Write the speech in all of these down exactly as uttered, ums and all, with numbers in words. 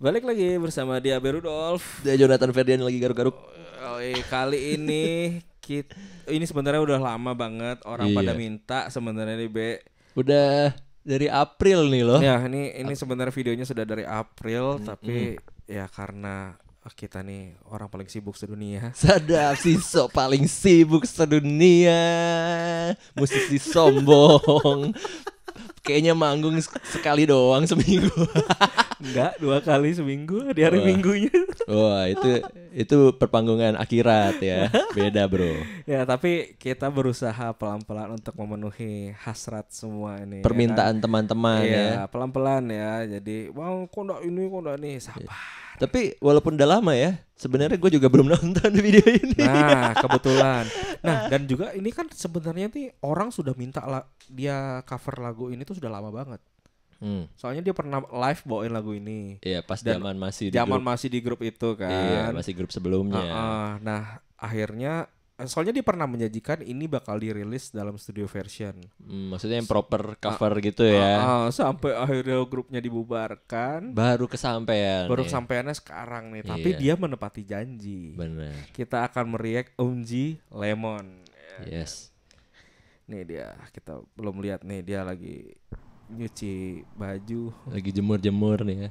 Balik lagi bersama dia Berudolf. Dia Jonathan Ferdian lagi garuk-garuk. Oh, eh, kali ini kita, ini sebenarnya udah lama banget orang Iya. pada minta sebenarnya nih Be. Udah dari April nih loh. Ya ini ini sebenarnya videonya sudah dari April, Mm-mm. tapi ya karena kita nih orang paling sibuk sedunia. Sadap Siso paling sibuk sedunia, musisi sombong. Kayaknya manggung sekali doang seminggu. Enggak, dua kali seminggu di hari Wah. Minggunya. Wah itu itu perpanggungan akhirat ya. Beda bro. Ya tapi kita berusaha pelan-pelan untuk memenuhi hasrat semua ini. Permintaan ya kan? teman-teman Iya, ya. pelan-pelan ya. Jadi, wow, kok enggak ini, kok enggak nih, sabar. Tapi walaupun udah lama ya, sebenarnya gue juga belum nonton video ini. Nah, kebetulan. Nah, dan juga ini kan sebenarnya nih orang sudah minta la- dia cover lagu ini tuh sudah lama banget. Hmm. Soalnya dia pernah live bawain lagu ini. Iya pas Dan zaman masih di Zaman grup. masih di grup itu kan. Iya masih grup sebelumnya. Heeh. Nah, akhirnya soalnya dia pernah menjanjikan ini bakal dirilis dalam studio version. Hmm, maksudnya yang proper cover gitu ya. Ah, sampai akhirnya grupnya dibubarkan. Baru kesampaian. Baru nih. kesampaiannya sekarang nih, tapi Iya. dia menepati janji. Bener. Kita akan meriak Omji Lemon. Ya. Yes. Nih dia, kita belum lihat nih dia lagi nyuci baju. Lagi jemur-jemur nih ya.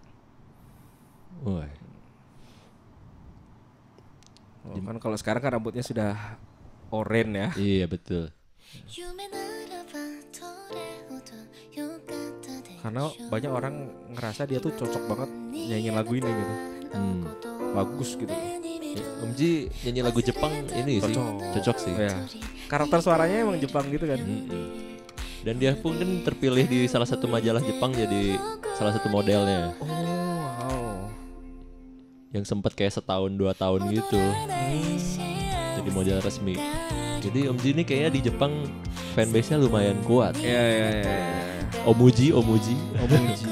Wah. Oh, kan kalau sekarang kan rambutnya sudah oranye ya. Iya betul. Karena banyak orang ngerasa dia tuh cocok banget nyanyi lagu ini gitu. Hmm. Bagus gitu. Om Ji nyanyi lagu Jepang ini sih Cocok. cocok sih. Ya. Karakter suaranya emang Jepang gitu kan. Mm-mm. Dan dia pun kan terpilih di salah satu majalah Jepang jadi salah satu modelnya. Oh, wow. Yang sempat kayak setahun dua tahun gitu. Jadi model resmi. Jadi Om Ji ini kayaknya di Jepang fanbase-nya lumayan kuat. Iya, iya, iya. Omuji, Omuji. Omuji.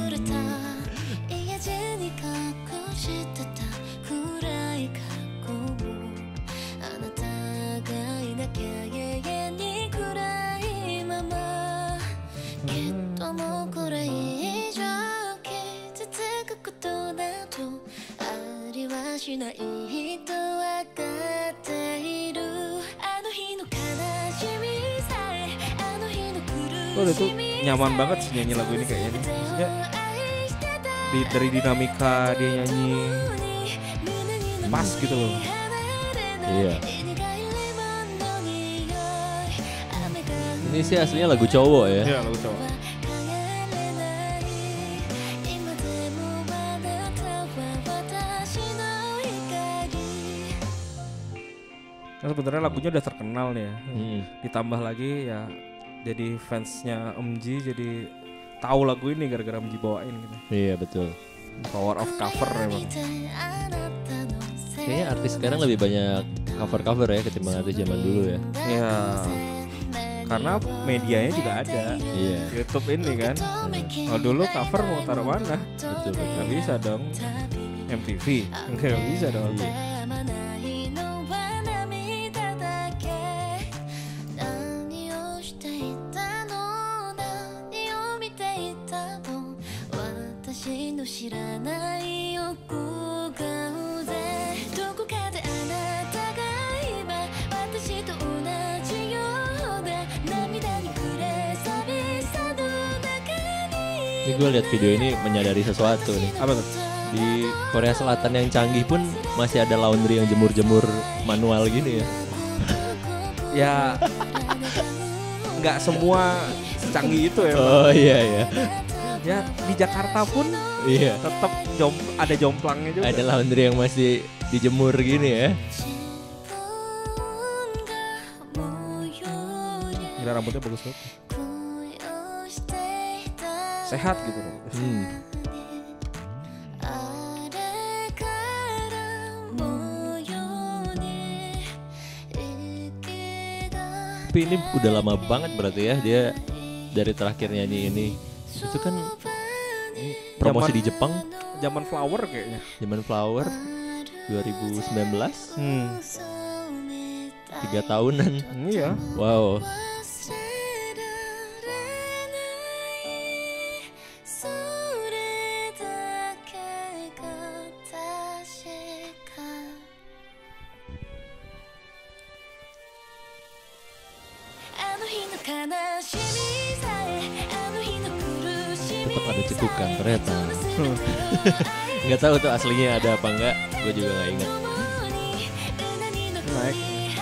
Oh, itu nyaman banget sih nyanyi lagu ini kayaknya nih. Maksudnya di, dari dinamika dia nyanyi pas gitu loh. Iya. Ini sih aslinya lagu cowok ya. Iya, lagu cowok. Nah, sebenarnya lagunya udah terkenal nih ya. Hmm. Ditambah lagi ya jadi fansnya Omji jadi tahu lagu ini gara-gara Omji bawain gitu. Iya betul. Power of cover emang. Kayaknya artis sekarang lebih banyak cover-cover ya ketimbang artis zaman dulu ya. Iya. Karena medianya juga ada. Iya. YouTube ini kan. Kalau dulu cover mau taruh mana? Betul betul. Gak bisa dong. M T V nggak bisa dong. Ini gue lihat video ini menyadari sesuatu nih. Apa tuh? Di Korea Selatan yang canggih pun masih ada laundry yang jemur-jemur manual gini ya. Ya nggak semua secanggih itu ya. Oh iya iya. Ya di Jakarta pun Iya. tetap jom, ada jomplangnya juga. Ada laundry yang masih dijemur gini ya. Gila, rambutnya bagus banget. Sehat gitu loh. Hmm. Tapi ini udah lama banget berarti ya dia dari terakhir nyanyi ini. Itu kan promosi Zaman- di Jepang, Zaman Flower kayaknya. zaman Flower dua ribu sembilan belas, Hmm. tiga tahunan. Iya. Wow. tetap ada cekukan ternyata. Nggak tahu tuh aslinya ada apa enggak, gue juga nggak ingat. Naik.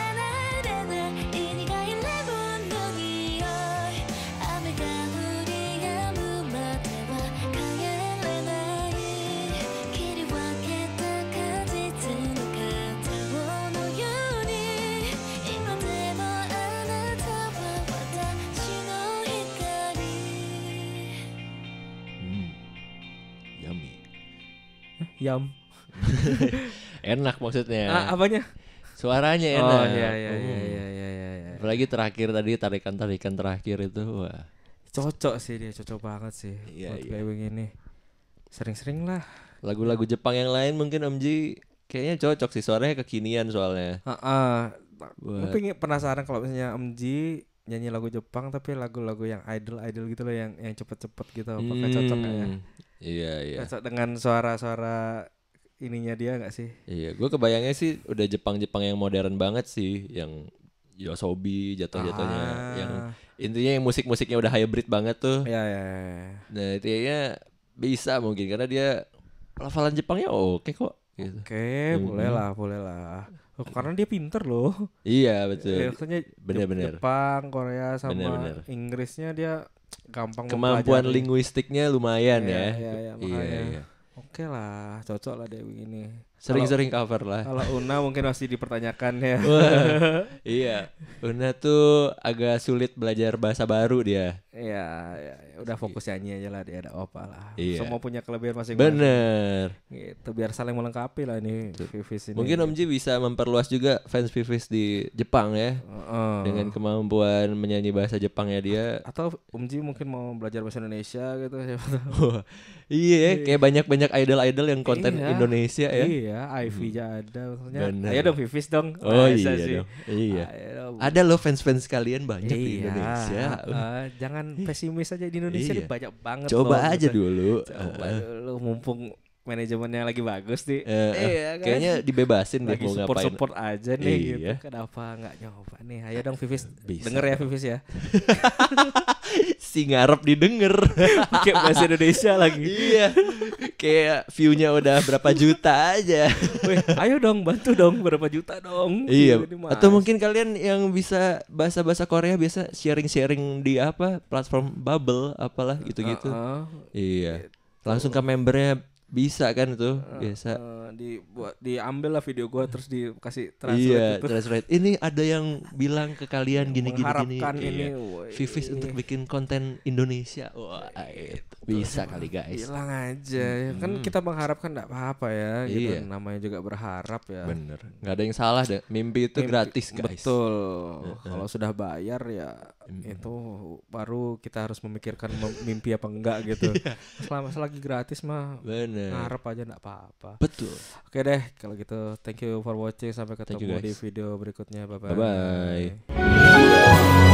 Yum. Enak maksudnya. Ah, apanya? Suaranya Oh enak. iya iya Hmm. iya iya iya iya. Apalagi terakhir tadi tarikan-tarikan terakhir itu, wah. Cocok sih dia, cocok banget sih. Iya, buat iya. kayak begini. Sering-sering lah. Lagu-lagu Jepang yang lain mungkin Om Ji kayaknya cocok sih, suaranya kekinian soalnya. Heeh. Buat- Gue pengen penasaran kalau misalnya Om Ji nyanyi lagu Jepang tapi lagu-lagu yang idol-idol gitu loh, yang yang cepet-cepet gitu. Apakah cocok nggak ya? Hmm, Iya iya. Cocok dengan suara-suara ininya dia nggak sih? Iya, gue kebayangnya sih udah Jepang-Jepang yang modern banget sih, yang Yosobi jatuh-jatuhnya, Ah. yang intinya yang musik-musiknya udah hybrid banget tuh. Ya ya. ya. Nah, itu kayaknya bisa mungkin karena dia pelafalan Jepangnya oke kok. Gitu. Oke, Hmm. boleh lah, boleh lah. Oh, karena dia pinter loh. Iya Eh, betul. maksudnya Bener-bener. Jepang, Korea sama Bener-bener. Inggrisnya dia gampang Kemampuan mempelajari. linguistiknya lumayan Iya, ya. iya, iya, iya, makanya. iya. Oke lah, cocok lah dia begini. Sering-sering cover lah. Kalau Una mungkin masih dipertanyakan ya. Wah, iya. Una tuh agak sulit belajar bahasa baru dia. Iya, iya, iya. Udah fokus nyanyi aja lah dia, ada apa lah. Iya. Semua punya kelebihan masing-masing. Bener. Gitu, biar saling melengkapi lah ini Vivis ini. Mungkin Om Ji bisa memperluas juga fans Vivis di Jepang ya. Heeh. Dengan kemampuan menyanyi bahasa Jepangnya dia. Atau Om Ji mungkin mau belajar bahasa Indonesia gitu, siapa tahu. Wah, iya, kayak banyak-banyak idol-idol yang konten Iya. Indonesia ya. Iya, Ivy aja ada maksudnya. Bener. Ayo dong Vivis dong. Oh Masa iya sih? dong. Iya. Ayo dong. Ada loh fans-fans kalian banyak di Iya, Indonesia. eh, jangan pesimis aja, di Indonesia Iya. nih banyak banget. Coba loh, aja gitu. dulu. Coba Eh, dulu mumpung manajemennya lagi bagus nih. eh, eh, Iya kan? Kayaknya dibebasin deh lagi mau support ngapain. support aja nih Iya. gitu. Kenapa nggak nyoba nih? Ayo dong Vivis. Bisa. Denger ya Vivis ya. Si ngarep didengar. Pakai bahasa Indonesia lagi. Iya. Kayak view-nya udah berapa juta aja. Weh, ayo dong bantu dong, berapa juta dong. Iya. Ini mas. Atau mungkin kalian yang bisa bahasa-bahasa Korea biasa sharing-sharing di apa platform Bubble apalah gitu-gitu. Heeh. Iya. Langsung ke membernya bisa kan itu biasa. Eh, dibuat diambil lah video gua terus dikasih translate Iya, gitu. translate. Ini ada yang bilang ke kalian gini gini gini. Mengharapkan ini, Iya. woi. Vivis untuk bikin konten Indonesia. Wah, itu bisa kali guys. Bilang aja ya. Kan Hmm. kita mengharapkan enggak apa-apa ya gitu. Iya. Namanya juga berharap ya. Bener. Nggak ada yang salah deh. Mimpi itu Mimpi- gratis guys. Betul. Kalau sudah bayar ya itu baru kita harus memikirkan mem- mimpi apa enggak gitu. Iya. Selama selagi gratis mah Bener. ngarep aja enggak apa-apa. Betul. Oke deh, kalau gitu thank you for watching, sampai Thank you, ketemu di guys. video berikutnya. Bye Bye bye. bye.